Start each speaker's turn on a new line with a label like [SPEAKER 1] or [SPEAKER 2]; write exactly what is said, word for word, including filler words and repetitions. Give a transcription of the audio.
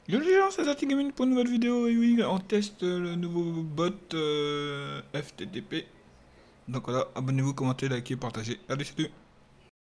[SPEAKER 1] Yo les gens, c'est Zati Gaming pour une nouvelle vidéo. Et oui, on teste le nouveau bot euh, F T T P. Donc voilà, abonnez-vous, commentez, likez, partagez. Allez, salut!